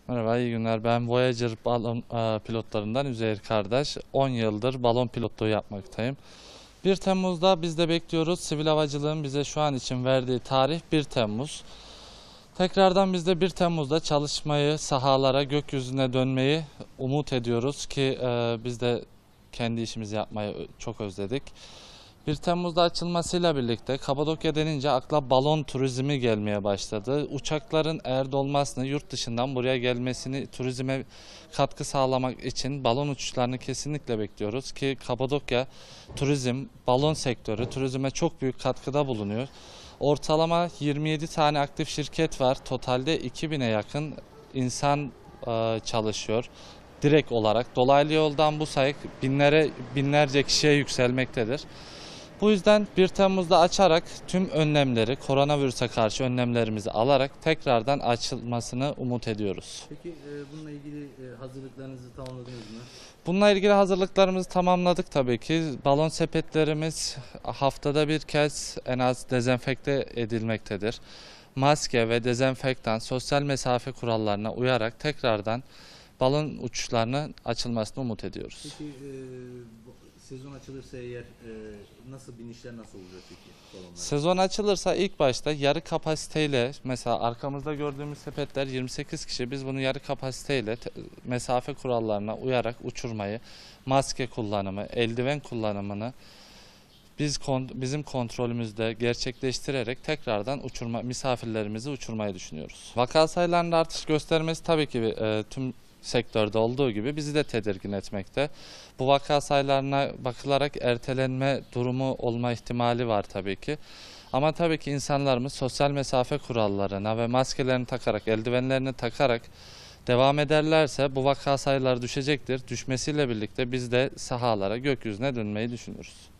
Merhaba, iyi günler. Ben Voyager balon pilotlarından Üzeyir Kardeş. 10 yıldır balon pilotluğu yapmaktayım. 1 Temmuz'da biz de bekliyoruz. Sivil havacılığın bize şu an için verdiği tarih 1 Temmuz. Tekrardan biz de 1 Temmuz'da çalışmayı, sahalara, gökyüzüne dönmeyi umut ediyoruz ki biz de kendi işimizi yapmayı çok özledik. 1 Temmuz'da açılmasıyla birlikte Kapadokya denince akla balon turizmi gelmeye başladı. Uçakların eğer dolmasını, yurt dışından buraya gelmesini, turizme katkı sağlamak için balon uçuşlarını kesinlikle bekliyoruz ki Kapadokya turizm, balon sektörü turizme çok büyük katkıda bulunuyor. Ortalama 27 tane aktif şirket var. Totalde 2000'e yakın insan çalışıyor direkt olarak. Dolaylı yoldan bu sayı binlerce kişiye yükselmektedir. Bu yüzden 1 Temmuz'da açarak tüm önlemleri, koronavirüse karşı önlemlerimizi alarak tekrardan açılmasını umut ediyoruz. Peki bununla ilgili hazırlıklarınızı tamamladınız mı? Bununla ilgili hazırlıklarımızı tamamladık tabii ki. Balon sepetlerimiz haftada bir kez en az dezenfekte edilmektedir. Maske ve dezenfektan, sosyal mesafe kurallarına uyarak tekrardan balon uçuşlarının açılmasını umut ediyoruz. Peki sezon açılırsa eğer nasıl binişler nasıl olacak peki balonlar? Sezon açılırsa ilk başta yarı kapasiteyle, mesela arkamızda gördüğümüz sepetler 28 kişi, biz bunu yarı kapasiteyle mesafe kurallarına uyarak uçurmayı, maske kullanımı, eldiven kullanımını bizim kontrolümüzde gerçekleştirerek tekrardan misafirlerimizi uçurmayı düşünüyoruz. Vaka sayılarında artış göstermesi tabii ki tüm sektörde olduğu gibi bizi de tedirgin etmekte. Bu vaka sayılarına bakılarak ertelenme durumu olma ihtimali var tabii ki. Ama tabii ki insanlarımız sosyal mesafe kurallarına ve maskelerini takarak, eldivenlerini takarak devam ederlerse bu vaka sayıları düşecektir. Düşmesiyle birlikte biz de sahalara, gökyüzüne dönmeyi düşünürüz.